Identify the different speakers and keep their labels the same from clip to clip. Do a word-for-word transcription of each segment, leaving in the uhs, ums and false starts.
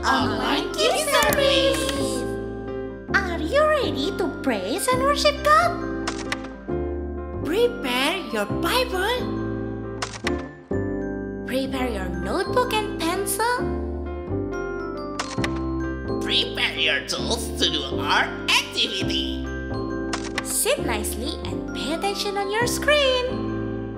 Speaker 1: Online Kids Service. Are you ready to praise and worship God? Prepare your Bible. Prepare your notebook and pencil.
Speaker 2: Prepare your tools to do our activity.
Speaker 1: Sit nicely and pay attention on your screen.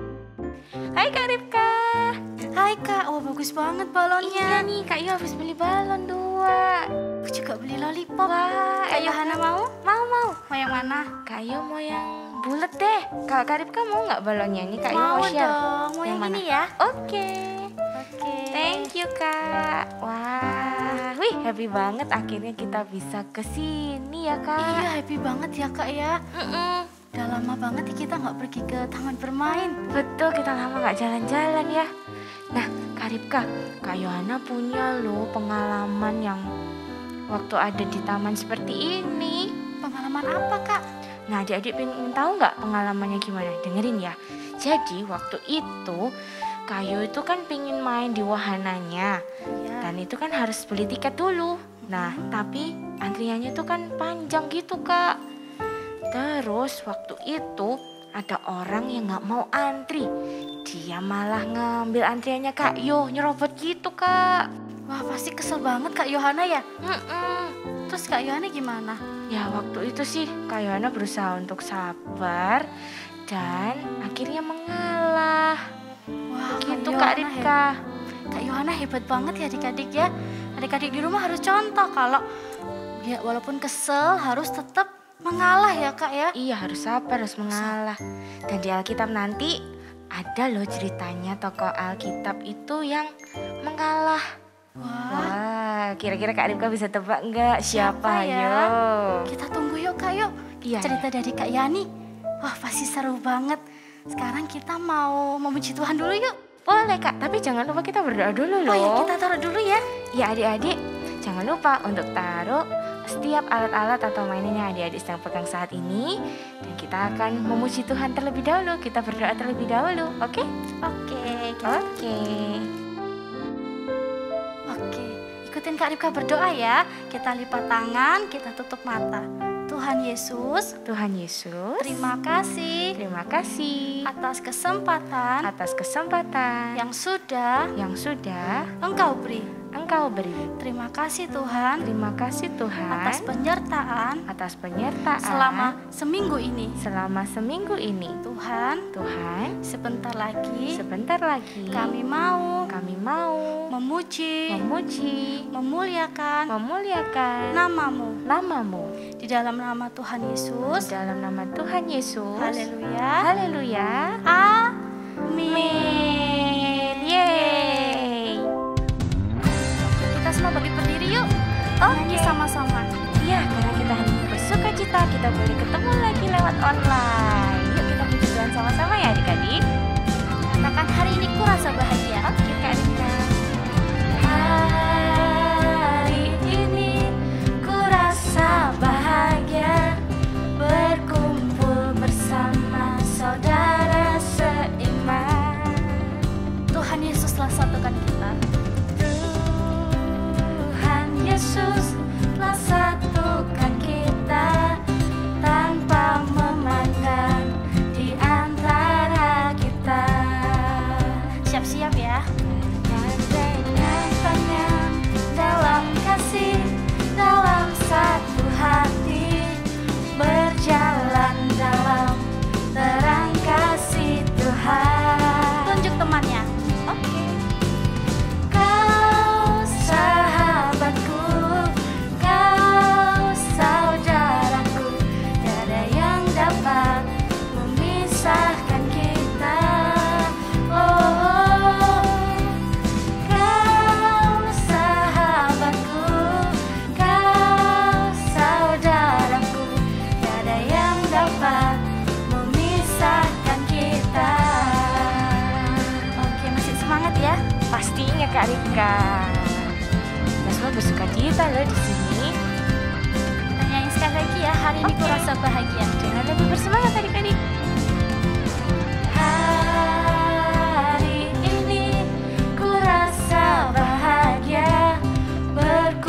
Speaker 3: Hai Kak Ripka.
Speaker 4: Hai Kak, oh bagus banget balonnya.
Speaker 3: Iya nih, Kak Yo habis beli balon dua.
Speaker 4: Aku juga beli lollipop.
Speaker 3: Wah,
Speaker 4: Kak Yohana mau?
Speaker 3: Mau mau.
Speaker 4: Mau yang mana?
Speaker 3: Kak Yo mau yang bulat deh. Kalau Kak Ripka mau nggak balonnya? Ini Kak Yo
Speaker 4: Mau
Speaker 3: mau share.
Speaker 4: dong, mau yang,
Speaker 3: mana?
Speaker 4: ini ya.
Speaker 3: Oke.
Speaker 4: Oke.
Speaker 3: Thank you Kak. Wah, wih happy banget akhirnya kita bisa ke sini ya Kak.
Speaker 4: Iya happy banget ya Kak ya.
Speaker 3: Mm-mm.
Speaker 4: Udah lama banget nih kita nggak pergi ke taman bermain.
Speaker 3: Betul, kita lama nggak jalan-jalan ya. Nah, Kak Ripka, Kak Yohana punya loh pengalaman yang waktu ada di taman seperti ini.
Speaker 4: Pengalaman apa Kak?
Speaker 3: Nah, adik-adik pengen tahu nggak pengalamannya gimana? Dengerin ya. Jadi waktu itu Kak Yo itu kan pengen main di wahananya.
Speaker 4: Iya.
Speaker 3: Dan itu kan harus beli tiket dulu. Nah, tapi antriannya itu kan panjang gitu Kak. Terus waktu itu ada orang yang gak mau antri. Dia malah ngambil antriannya Kak Yo, nyerobot gitu Kak.
Speaker 4: Wah pasti kesel banget Kak Yohana ya.
Speaker 3: Mm-mm.
Speaker 4: Terus Kak Yohana gimana?
Speaker 3: Ya waktu itu sih Kak Yohana berusaha untuk sabar dan akhirnya mengalah.
Speaker 4: Wah
Speaker 3: Gitu Kak
Speaker 4: Yohana
Speaker 3: Ripka.
Speaker 4: he- Kak Yohana hebat banget ya adik-adik ya. Adik-adik di rumah harus contoh kalau ya walaupun kesel harus tetap mengalah ya Kak ya.
Speaker 3: Iya harus sabar, harus mengalah. Dan di Alkitab nanti ada loh ceritanya tokoh Alkitab itu yang mengalah.
Speaker 4: Wah,
Speaker 3: Wah, kira-kira Kak Ripka bisa tebak nggak siapa,
Speaker 4: Siapa ya?
Speaker 3: yo?
Speaker 4: kita tunggu yuk Kak yuk.
Speaker 3: Iya,
Speaker 4: Cerita dari Kak Yani. Wah pasti seru banget. Sekarang kita mau memuji Tuhan dulu yuk.
Speaker 3: boleh Kak, tapi jangan lupa kita berdoa dulu loh.
Speaker 4: Oh ya kita taruh dulu ya.
Speaker 3: Ya adik-adik, jangan lupa untuk taruh setiap alat-alat atau mainan yang adik-adik sedang pegang saat ini. Dan kita akan memuji Tuhan terlebih dahulu. Kita berdoa terlebih dahulu, oke?
Speaker 4: Oke. kita-
Speaker 3: Oke.
Speaker 4: Oke. Ikutin Kak Ripka berdoa ya. Kita lipat tangan, kita tutup mata. Tuhan Yesus,
Speaker 3: Tuhan Yesus,
Speaker 4: terima kasih
Speaker 3: terima kasih
Speaker 4: atas kesempatan
Speaker 3: atas kesempatan
Speaker 4: yang sudah
Speaker 3: yang sudah
Speaker 4: Engkau beri.
Speaker 3: Engkau beri.
Speaker 4: Terima kasih Tuhan
Speaker 3: Terima kasih Tuhan
Speaker 4: atas penyertaan
Speaker 3: atas penyertaan
Speaker 4: selama seminggu ini.
Speaker 3: selama seminggu ini.
Speaker 4: Tuhan,
Speaker 3: Tuhan,
Speaker 4: sebentar lagi
Speaker 3: sebentar lagi
Speaker 4: kami mau
Speaker 3: kami mau
Speaker 4: memuji,
Speaker 3: memuji,
Speaker 4: memuliakan
Speaker 3: memuliakan
Speaker 4: namamu.
Speaker 3: namamu.
Speaker 4: Di dalam nama Tuhan
Speaker 3: Di
Speaker 4: Yesus.
Speaker 3: dalam nama Tuhan Yesus.
Speaker 4: Haleluya.
Speaker 3: Haleluya.
Speaker 4: Amin.
Speaker 3: Yeay.
Speaker 4: Kita semua balik berdiri yuk. Nyanyi sama-sama.
Speaker 3: Iya, karena kita hari ini bersuka cita, kita boleh ketemu lagi lewat online. Yuk kita puji Tuhan sama-sama ya adik-adik.
Speaker 4: Katakan hari ini ku rasa bahagia.
Speaker 3: Oke Kak Rika. Hari ini ku rasa bahagia berkumpul bersama saudara seiman.
Speaker 4: Tuhan Yesuslah satukan kita.
Speaker 3: Tuhan Yesus telah satukan kita tanpa memandang di antara kita.
Speaker 4: Siap-siap ya.
Speaker 3: Dengan tangan dalam kasih, dalam satu hati, berjalan dalam terang kasih Tuhan.
Speaker 4: Tunjuk temannya.
Speaker 3: Oke. Kau sahabatku, kau saudaraku, tiada yang dapat memisahkan kita. Oh, kau sahabatku, kau saudaraku, tiada yang dapat memisahkan kita.
Speaker 4: Oke, masih semangat ya.
Speaker 3: Pastinya Kak Rika. Kita semua bersuka cita loh di sini.
Speaker 4: Kita nyanyi sekali lagi ya. Hari ini ku
Speaker 3: Oke.
Speaker 4: rasa bahagia.
Speaker 3: Jangan lebih bersemangat adik-adik. Hari ini ku rasa bahagia berkumpul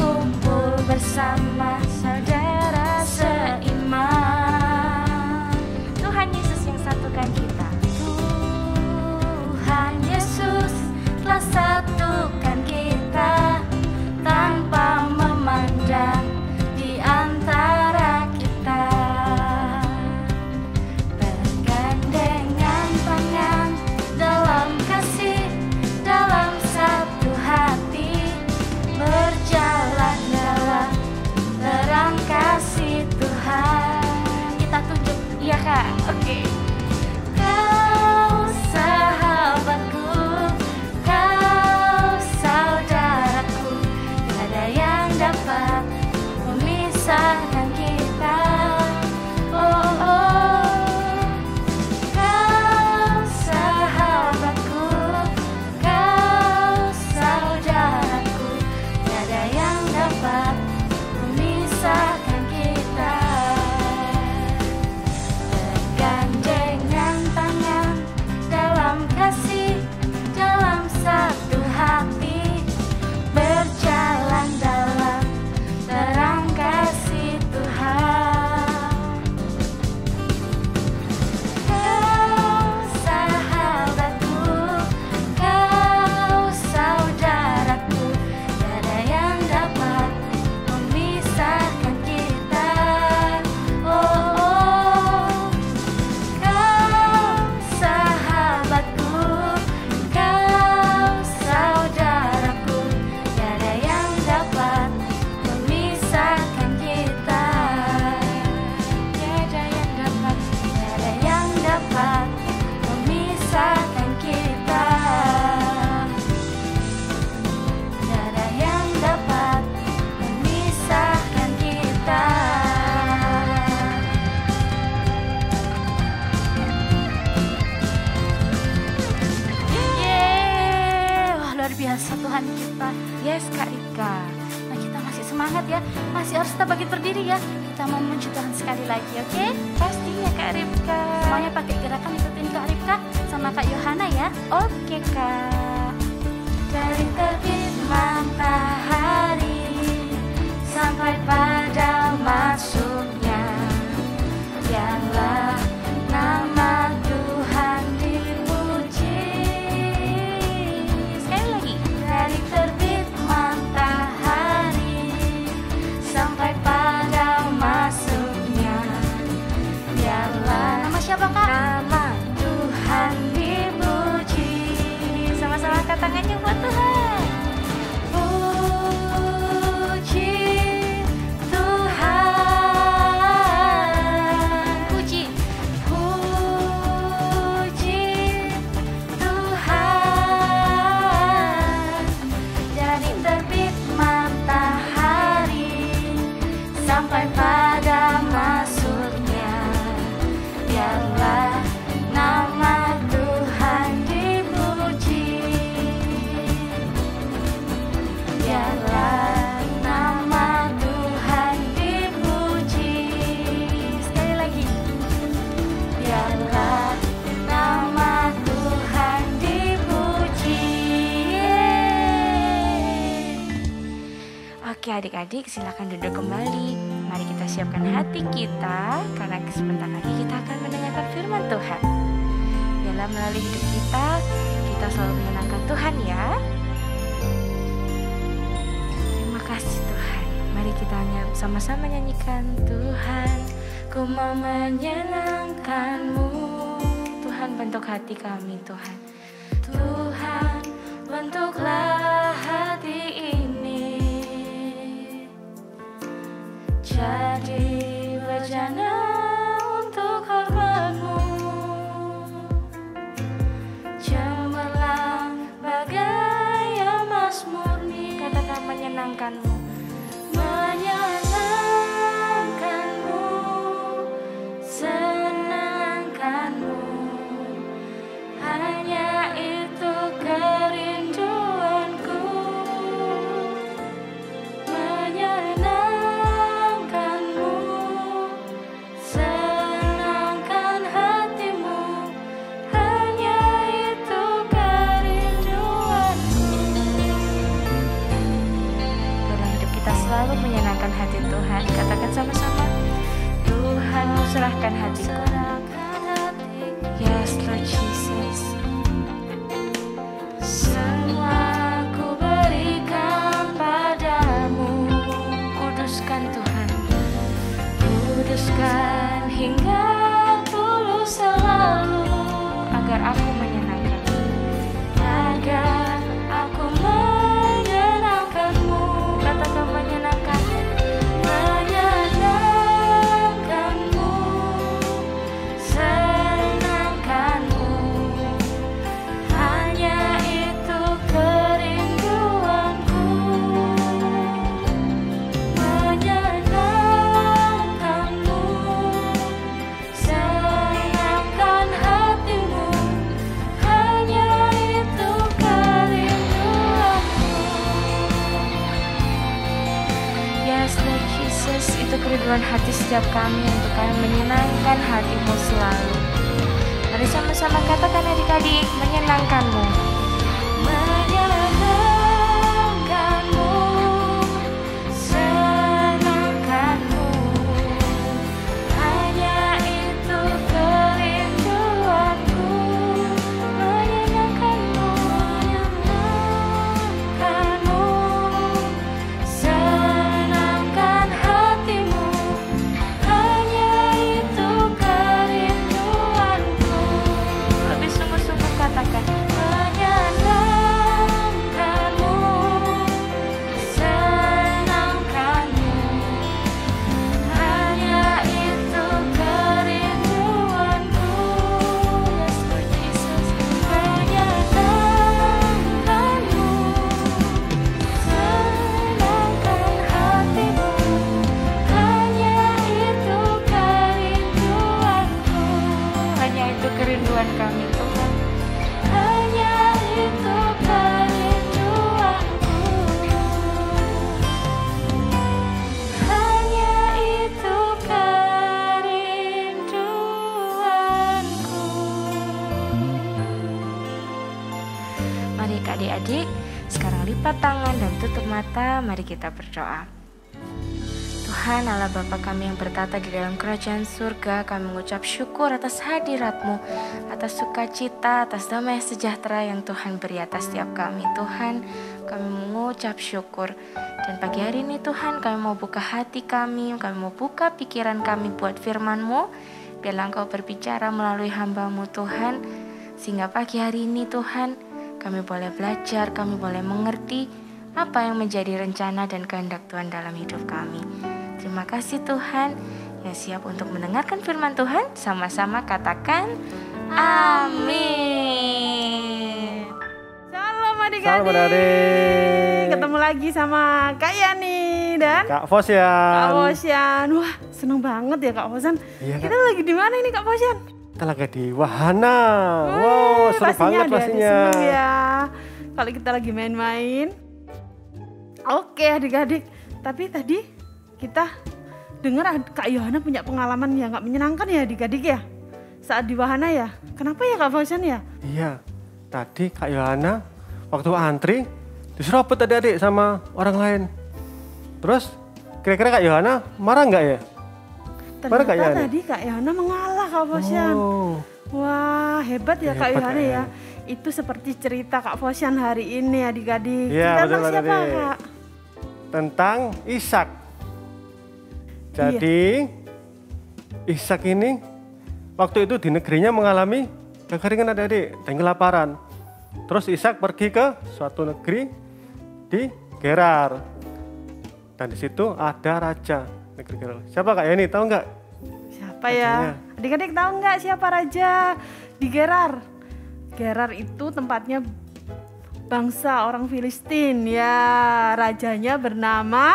Speaker 4: luar biasa Tuhan kita.
Speaker 3: Yes Kak Ripka.
Speaker 4: Nah kita masih semangat ya, masih harus tetap bangkit berdiri ya. Kita mau memuji Tuhan sekali lagi, oke? Okay?
Speaker 3: Pastinya Kak Ripka.
Speaker 4: Semuanya pakai gerakan ikutin Kak Ripka sama Kak Yohana ya.
Speaker 3: Oke Kak.
Speaker 4: Dari terbit matahari sampai pada masuknya, biarlah nama Tuhan dipuji.
Speaker 3: Sekali lagi.
Speaker 4: Dari terbit matahari sampai pada masuknya, biarlah. Nama siapa Kak?
Speaker 3: Nama
Speaker 4: Tuhan dipuji.
Speaker 3: sama-sama angkat tangannya buat Tuhan.
Speaker 4: Puji Tuhan.
Speaker 3: Puji.
Speaker 4: Puji Tuhan. Dari terbit matahari sampai pada masuknya, biarlah nama Tuhan dipuji. Biarlah nama Tuhan dipuji. Sekali lagi. Biarlah nama Tuhan dipuji.
Speaker 3: Oke adik-adik silakan duduk kembali. Mari kita siapkan hati kita karena sebentar lagi kita akan mendengarkan firman Tuhan. Biarlah melalui hidup kita, kita selalu menyenangkan Tuhan ya. Terima kasih Tuhan. Mari kita ny- sama-sama nyanyikan Tuhan, ku mau menyenangkan-Mu. Tuhan bentuk hati kami Tuhan. Tuhan bentuklah hati ini jadi bejana untuk hormat-Mu, cemerlang bagai emas murni. Katakan menyenangkan-Mu, menyenangkan-Mu, senangkan-Mu, hanya itu kerinduanku. Menyenangkan-Mu, senangkan hatimu, hanya itu kerinduanku. Dalam hidup kita selalu menyenangkan hati Tuhan. Katakan sama-sama, Tuhan mau serahkan hatiku. Yes Lord Jesus. Semua ku berikan padamu. Kuduskan Tuhan, kuduskan hingga tulus selalu, agar aku menyenangkan, agar aku menyenangkan-Mu. Katakan menyenangkan, menyenangkan-Mu, senangkan-Mu, hanya itu kerinduanku. Menyenangkan-Mu, senangkan hatimu, hanya itu kerinduanku. Yes Lord Jesus, itu kerinduan hati setiap kami untuk kami menyenangkan hati-Mu selalu. Mari sama-sama katakan adik-adik, menyenangkan-Mu. Menyenangkan-Mu, senangkan-Mu, hanya itu kerinduanku. Menyenangkan-Mu, menyenangkan-Mu, senangkan hatimu, hanya itu kerinduanku. Lebih sungguh-sungguh katakan, menyenangkan-Mu, lipat tangan dan tutup mata, mari kita berdoa. Tuhan Allah Bapa kami yang bertata di dalam kerajaan surga, kami mengucap syukur atas hadirat-Mu, atas sukacita, atas damai sejahtera yang Tuhan beri atas setiap kami. Tuhan, kami mengucap syukur. Dan pagi hari ini Tuhan, kami mau buka hati kami, kami mau buka pikiran kami buat firman-Mu. Biarlah Engkau berbicara melalui hamba-Mu Tuhan, sehingga pagi hari ini Tuhan, kami boleh belajar, kami boleh mengerti apa yang menjadi rencana dan kehendak Tuhan dalam hidup kami. Terima kasih Tuhan yang siap untuk mendengarkan firman Tuhan. Sama-sama katakan amin.
Speaker 5: Shalom adik-adik.
Speaker 6: Shalom adik-adik.
Speaker 5: Ketemu lagi sama Kak Yani dan
Speaker 6: Kak Fosyan.
Speaker 5: Kak Fosyan. Wah, seneng banget ya Kak Fosyan.
Speaker 6: Iya, Kak.
Speaker 5: Kita lagi di mana ini Kak Fosyan?
Speaker 6: Kita lagi di wahana. Wow, seru banget
Speaker 5: adik-adik
Speaker 6: pastinya.
Speaker 5: seneng ya. Kalau kita lagi main-main. Oke adik-adik. Tapi tadi kita dengar Kak Yohana punya pengalaman yang gak menyenangkan ya adik-adik ya. Saat di wahana ya. Kenapa ya Kak Fosyan ya?
Speaker 6: Iya, tadi Kak Yohana waktu antri diserobot adik-adik sama orang lain. Terus kira-kira Kak Yohana marah nggak ya? Marah Kak
Speaker 5: Ternyata
Speaker 6: Yohana?
Speaker 5: tadi Kak Yohana mengalah Kak Fosyan.
Speaker 6: Oh,
Speaker 5: Wah hebat ya Kak
Speaker 6: Hebat,
Speaker 5: Yohana
Speaker 6: Kak
Speaker 5: ya.
Speaker 6: Yohana.
Speaker 5: Itu seperti cerita Kak Fosyan hari ini adik-adik.
Speaker 6: Iya,
Speaker 5: Cerita
Speaker 6: betul,
Speaker 5: tentang siapa
Speaker 6: adik.
Speaker 5: Kak?
Speaker 6: tentang Ishak. Jadi Ishak ini waktu itu di negerinya mengalami kekeringan adik-adik dan kelaparan. Terus Ishak pergi ke suatu negeri di Gerar. Dan di situ ada raja negeri Gerar. Siapa Kak Yani? Tahu nggak?
Speaker 5: Siapa ya?
Speaker 6: Rajanya.
Speaker 5: Adik-adik tahu nggak siapa raja di Gerar? Gerar itu tempatnya bangsa orang Filistin ya. Rajanya bernama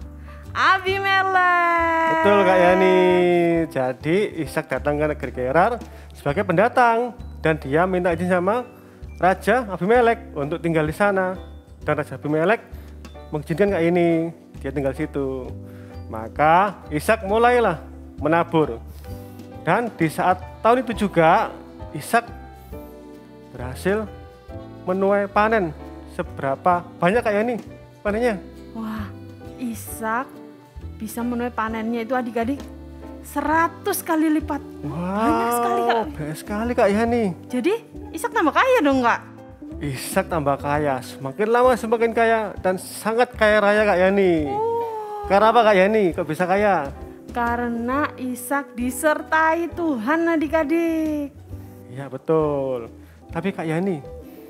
Speaker 5: Abimelek.
Speaker 6: Betul Kak Yani. Jadi Ishak datang ke negeri Gerar sebagai pendatang dan dia minta izin sama Raja Abimelek untuk tinggal di sana. Dan Raja Abimelek mengizinkan Kak ini dia tinggal di situ. Maka Ishak mulailah menabur. Dan di saat tahun itu juga Ishak berhasil menuai panen. Seberapa banyak Kak Yani panennya?
Speaker 5: Wah, Ishak bisa menuai panennya itu adik-adik seratus kali lipat. Banyak sekali Kak.
Speaker 6: Banyak sekali Kak Yani.
Speaker 5: Jadi Ishak tambah kaya dong Kak?
Speaker 6: Ishak tambah kaya, semakin lama semakin kaya dan sangat kaya raya Kak Yani. Karena apa Kak Yani? Kok bisa kaya?
Speaker 5: Karena Ishak disertai Tuhan adik-adik.
Speaker 6: Iya betul. Tapi Kak Yani,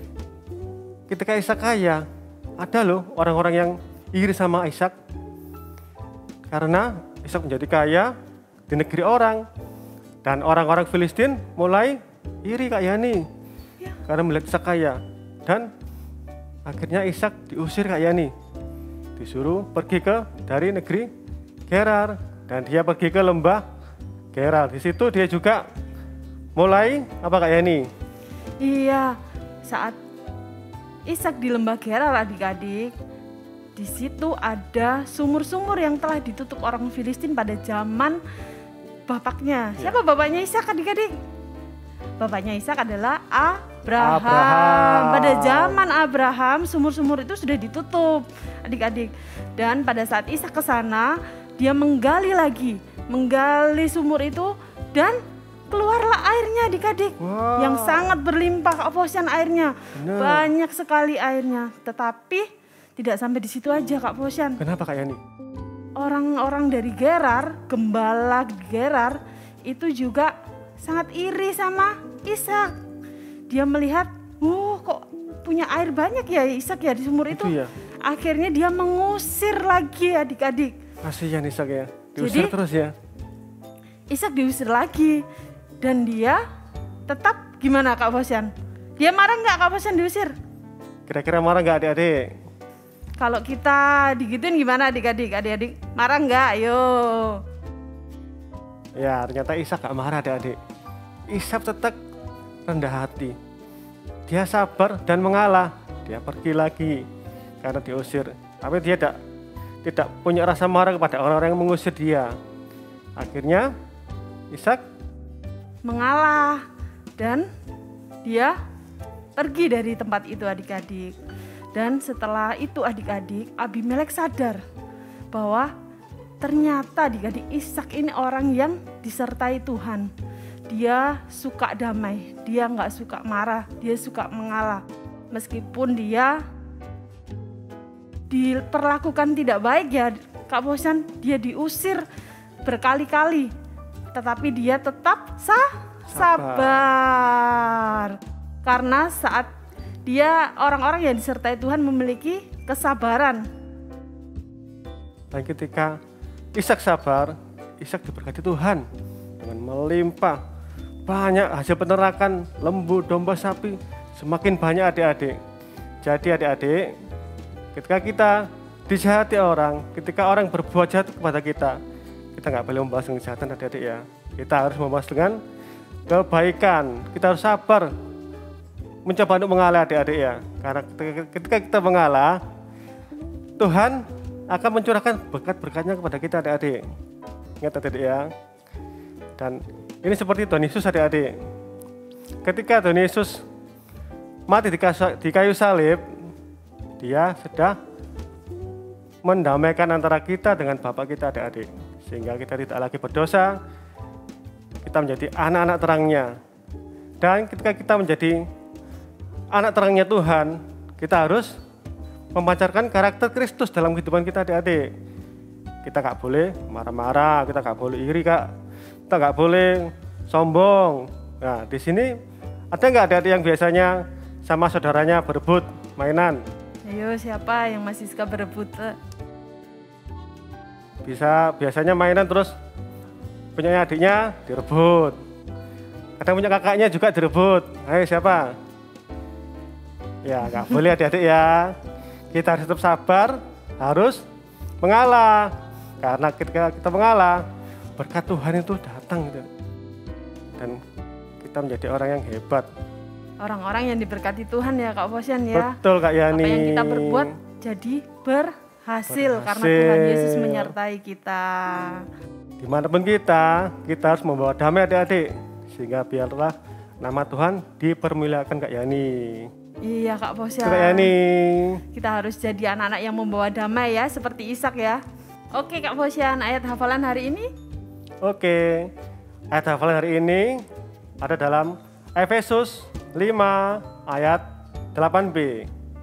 Speaker 6: ketika Ishak kaya, ada loh orang-orang yang iri sama Ishak. Karena Ishak menjadi kaya di negeri orang. Dan orang-orang Filistin mulai iri Kak Yani.
Speaker 5: Ya.
Speaker 6: Karena melihat Ishak kaya. Dan akhirnya Ishak diusir Kak Yani. Disuruh pergi ke dari negeri Gerar. Dan dia pergi ke lembah Gerar. Di situ dia juga mulai apa Kak Yani?
Speaker 5: Iya, saat Ishak di lembah Gerar adik-adik, di situ ada sumur-sumur yang telah ditutup orang Filistin pada zaman bapaknya. Siapa bapaknya Ishak adik-adik? Bapaknya Ishak adalah Abraham.
Speaker 6: Abraham.
Speaker 5: Pada zaman Abraham sumur-sumur itu sudah ditutup adik-adik. Dan pada saat Ishak ke sana, dia menggali lagi, menggali sumur itu dan keluarlah airnya adik-adik.
Speaker 6: Wow.
Speaker 5: Yang sangat berlimpah Kak Fosyan airnya.
Speaker 6: Bener.
Speaker 5: Banyak sekali airnya. Tetapi tidak sampai di situ aja Kak Fosyan.
Speaker 6: Kenapa Kak Yani?
Speaker 5: Orang-orang dari Gerar, gembala Gerar itu juga sangat iri sama Ishak. Dia melihat, "Wuh, kok punya air banyak ya Ishak ya di sumur itu."
Speaker 6: Itu ya.
Speaker 5: Akhirnya dia mengusir lagi adik-adik.
Speaker 6: Kasihan Ishak ya. Diusir
Speaker 5: Jadi-
Speaker 6: terus ya.
Speaker 5: Ishak diusir lagi dan dia tetap gimana Kak Fosyan? Dia marah nggak Kak Fosyan diusir?
Speaker 6: Kira-kira marah nggak adik-adik?
Speaker 5: Kalau kita digituin gimana adik-adik? Adik-adik marah nggak? Ayo.
Speaker 6: Ya ternyata Ishak gak marah adik-adik. Ishak tetap rendah hati. Dia sabar dan mengalah. Dia pergi lagi karena diusir. Tapi dia tidak tidak punya rasa marah kepada orang-orang yang mengusir dia. Akhirnya Ishak
Speaker 5: Mengalah dan dia pergi dari tempat itu adik-adik. Dan setelah itu adik-adik, Abimelek sadar bahwa ternyata adik-adik Ishak ini orang yang disertai Tuhan. Dia suka damai, dia nggak suka marah, dia suka mengalah. Meskipun dia diperlakukan tidak baik ya Kak Bosan, dia diusir berkali-kali, tetapi dia tetap sah, sabar. Karena saat dia orang-orang yang disertai Tuhan memiliki kesabaran.
Speaker 6: Dan ketika Ishak sabar, Ishak diberkati Tuhan dengan melimpah banyak hasil peternakan lembu, domba, sapi, semakin banyak adik-adik. Jadi adik-adik, ketika kita dijahati orang, ketika orang berbuat jahat kepada kita, kita nggak boleh membalas dengan kejahatan adik-adik ya. Kita harus membalas dengan kebaikan. Kita harus sabar mencoba untuk mengalah adik-adik ya. Karena ketika kita mengalah, Tuhan akan mencurahkan berkat-berkatnya kepada kita adik-adik. Ingat adik-adik ya. Dan ini seperti Tuhan Yesus adik-adik. Ketika Tuhan Yesus mati di kayu salib, dia sudah mendamaikan antara kita dengan Bapa kita adik-adik. Sehingga kita tidak lagi berdosa, kita menjadi anak-anak terangnya. Dan ketika kita menjadi anak terangnya Tuhan, kita harus memancarkan karakter Kristus dalam kehidupan kita adik-adik. Kita gak boleh marah-marah, kita gak boleh iri kak, kita gak boleh sombong. Nah di sini ada nggak adik-adik yang biasanya sama saudaranya berebut mainan?
Speaker 5: Ayo siapa yang masih suka berebut?
Speaker 6: Bisa biasanya mainan terus punya adiknya direbut. Kadang punya kakaknya juga direbut. Ayo siapa? Ya nggak boleh adik-adik ya. Kita harus tetap sabar, harus mengalah. Karena ketika kita mengalah, berkat Tuhan itu datang gitu. Dan kita menjadi orang yang hebat.
Speaker 5: Orang-orang yang diberkati Tuhan ya Kak Posyan ya.
Speaker 6: Betul Kak Yani.
Speaker 5: Apa yang kita berbuat jadi berhasil, berhasil. Karena Tuhan Yesus menyertai kita.
Speaker 6: Dimanapun kita, kita harus membawa damai adik-adik. Sehingga biarlah nama Tuhan dipermuliakan Kak Yani.
Speaker 5: Iya Kak Posyan.
Speaker 6: Kak Yani.
Speaker 5: Kita harus jadi anak-anak yang membawa damai ya, seperti Ishak ya. Oke Kak Posyan, ayat hafalan hari ini?
Speaker 6: Oke, ayat hafalan hari ini ada dalam Efesus lima ayat delapan b.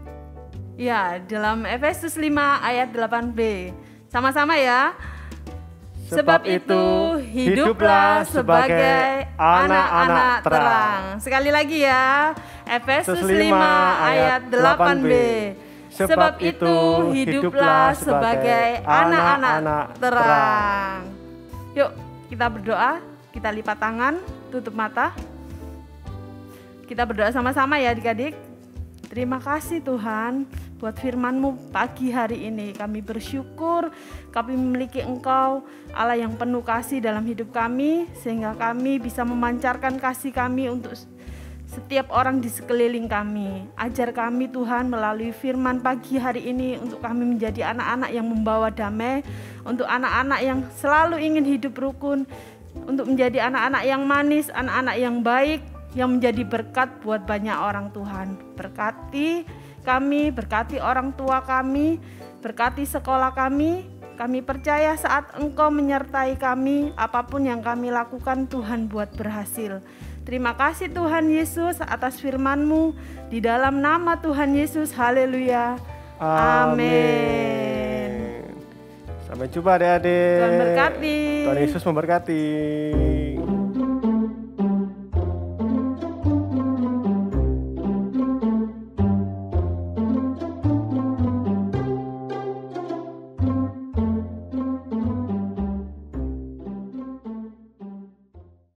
Speaker 5: Ya, dalam Efesus lima ayat delapan b. Sama-sama ya. Sebab, Sebab itu hiduplah sebagai anak-anak terang. Sekali lagi ya. Efesus lima ayat delapan b. Sebab itu hiduplah sebagai anak-anak terang. Yuk kita berdoa, kita lipat tangan, tutup mata. Kita berdoa sama-sama ya adik-adik. Terima kasih Tuhan buat firman-Mu pagi hari ini. Kami bersyukur kami memiliki Engkau, Allah yang penuh kasih dalam hidup kami. Sehingga kami bisa memancarkan kasih kami untuk setiap orang di sekeliling kami. Ajar kami Tuhan melalui firman pagi hari ini untuk kami menjadi anak-anak yang membawa damai. Untuk anak-anak yang selalu ingin hidup rukun. Untuk menjadi anak-anak yang manis, anak-anak yang baik, yang menjadi berkat buat banyak orang Tuhan. Berkati kami, berkati orang tua kami, berkati sekolah kami. Kami percaya saat Engkau menyertai kami, apapun yang kami lakukan Tuhan buat berhasil. Terima kasih Tuhan Yesus atas firman-Mu. Di dalam nama Tuhan Yesus, haleluya. Amin.
Speaker 6: Sampai jumpa adik-adik.
Speaker 5: Tuhan berkati.
Speaker 6: Tuhan Yesus memberkati.